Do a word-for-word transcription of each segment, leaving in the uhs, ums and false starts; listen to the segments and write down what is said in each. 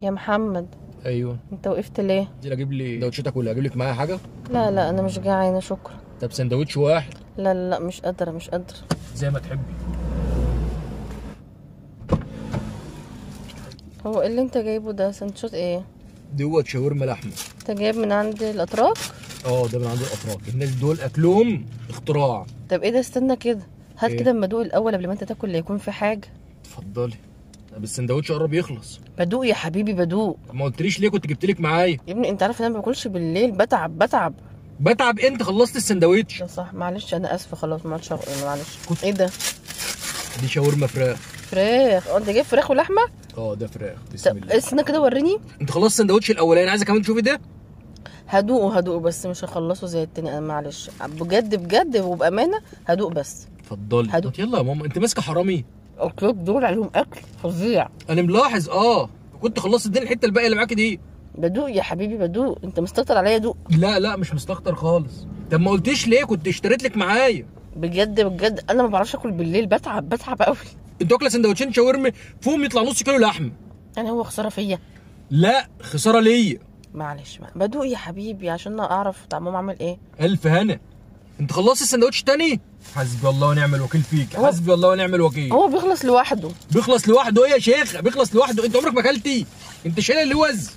يا محمد، ايوه. انت وقفت ليه؟ دي اجيب لي سندوتشاتك ولا اجيب لك معايا حاجه؟ لا لا، انا مش جعانه شكرا. طب سندوتش واحد. لا لا لا، مش قادره مش قادره. زي ما تحبي. هو ايه اللي انت جايبه ده؟ سندوتشات ايه؟ دوت شاورما لحمه. انت جايب من عند الاتراك؟ اه ده من عند الاتراك، الناس دول اكلهم اختراع. طب ايه ده؟ استنى كده، هات إيه؟ كده اما ادوق الاول قبل ما انت تاكل لا يكون في حاجه. اتفضلي. طب السندوتش قرب يخلص. بدوق يا حبيبي بدوق. ما قلتليش ليه؟ كنت جبت لك معايا. يا ابني انت عارف ان انا ما باكلش بالليل، بتعب بتعب. بتعب؟ انت خلصت السندوتش؟ ده صح، معلش انا اسفه، خلاص معلش معلش. كنت- ايه ده؟ دي شاورما فراخ. فراخ؟ اه انت جايب فراخ ولحمه؟ اه ده فراخ. بسم طب الله. استنى كده وريني. انت خلصت السندوتش الاولاني، عايزه كمان تشوفي ده؟ هدوقه هدوقه بس مش هخلصه زي التاني، انا معلش بجد بجد وبامانه هدوق بس. اتفضلي. هدوق. يلا يا ماما، انت ماسكه حرامي. الاكلات دول عليهم اكل فظيع. انا ملاحظ. اه كنت خلصت الدنيا، الحته الباقيه اللي معاكي دي. بدوق يا حبيبي بدوق، انت مستكتر عليا دوق. لا لا مش مستكتر خالص. طب ما قلتيش ليه؟ كنت اشتريت لك معايا. بجد بجد انا ما بعرفش اكل بالليل، بتعب بتعب قوي. انت واكله سندوتشين شاورما فيهم يطلع نص كيلو لحمه. يعني هو خساره فيا؟ لا خساره ليا. معلش بدوق يا حبيبي عشان اعرف طعمهم عامل ايه. الف هنا. انت خلصت السندوتش تاني؟ حسبي الله ونعم الوكيل فيك. هو- حسبي الله ونعم الوكيل. هو بيخلص لوحده. بيخلص لوحده ايه يا شيخ؟ بيخلص لوحده؟ انت عمرك ما اكلتي؟ انت شايله اللوز.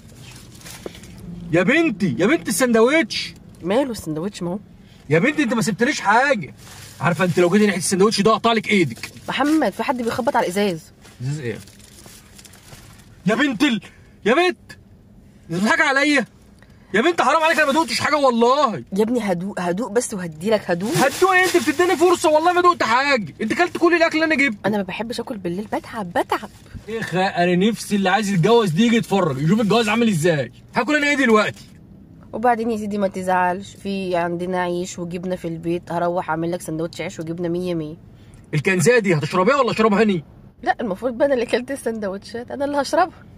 يا بنتي يا بنتي السندوتش. ماله السندوتش؟ ما هو يا بنتي انت ما سبتليش حاجه. عارفه انت لو جيتي ناحيه السندوتش ده اقطع لك ايدك. محمد، في حد بيخبط على الازاز. ازاز ايه؟ يا بنت ال... يا بنت انت بتضحكي عليا. يا بنت حرام عليك، انا ما دقتش حاجه والله. يا ابني هدوق هدوق بس وهديلك هدوق. هتدوق ايه؟ انت بتديني فرصه والله ما دقت حاجه. انت كلت كل الاكل اللي انا جبته. انا ما بحبش اكل بالليل، بتعب بتعب. يا اخي انا نفسي اللي عايز يتجوز دي يجي يتفرج يشوف الجواز عامل ازاي. هاكل انا ايه دلوقتي؟ وبعدين يا سيدي ما تزعلش، في عندنا عيش وجبنه في البيت، هروح اعمل لك سندوتش عيش وجبنه مية مية. الكنزه دي هتشربيها ولا اشربها هني؟ لا المفروض بقى انا اللي اكلت السندوتشات، انا اللي هشربها.